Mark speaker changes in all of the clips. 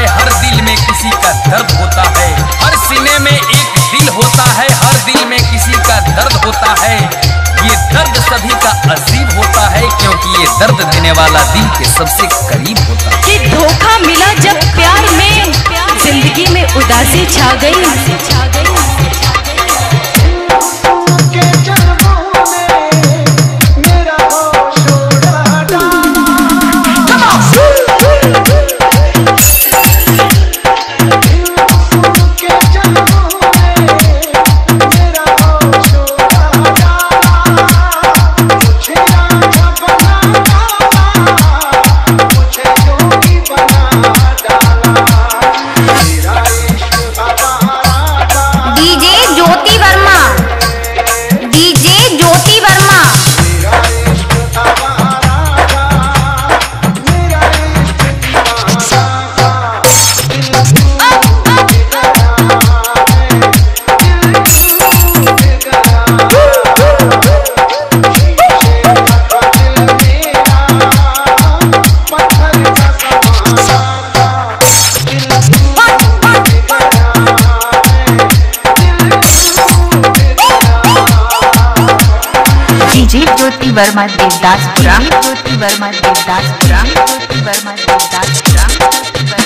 Speaker 1: हर दिल में किसी का दर्द होता है। हर सीने में एक दिल होता है, हर दिल में किसी का दर्द होता है। ये दर्द सभी का अजीब होता है, क्योंकि ये दर्द देने वाला दिल के सबसे करीब होता है।
Speaker 2: कि धोखा मिला जब प्यार में, जिंदगी में उदासी छा गई।
Speaker 3: ज्योति वर्मा देवदासपुरा, ज्योति वर्मा देवदासपुरा, ज्योति वर्मा देवदासपुरा, ज्योति वर्मा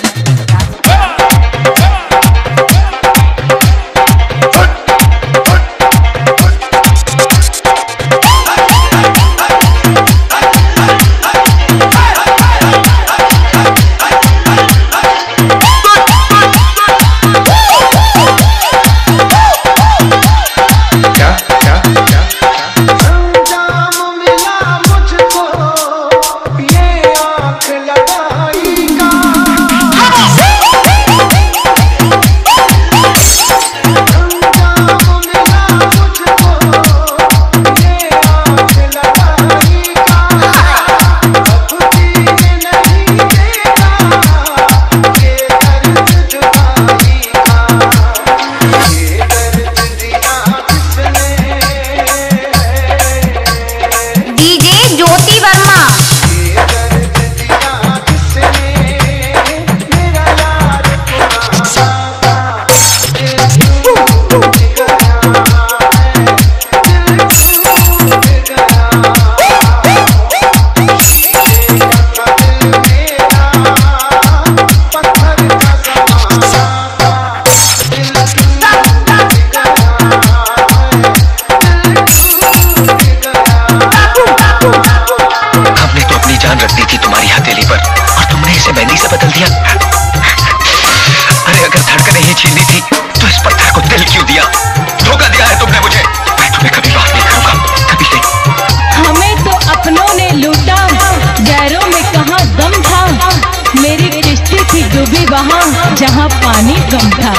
Speaker 4: मेहंदी से बदल दिया। अरे अगर धड़कनें ही छीननी थी तो इस पत्थर को दिल क्यों दिया? धोखा दिया है तुमने मुझे। मैं तुम्हें कभी माफ नहीं करूंगा, कभी नहीं।
Speaker 2: हमें तो अपनों ने लूटा, गैरों में कहाँ दम था। मेरी किश्ती थी डूबी वहाँ जहाँ पानी कम था।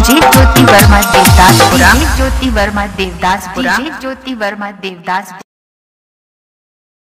Speaker 3: डीजे ज्योति वर्मा देवदासपुरा, ज्योति वर्मा देवदासपुरा, ज्योति वर्मा देवदास।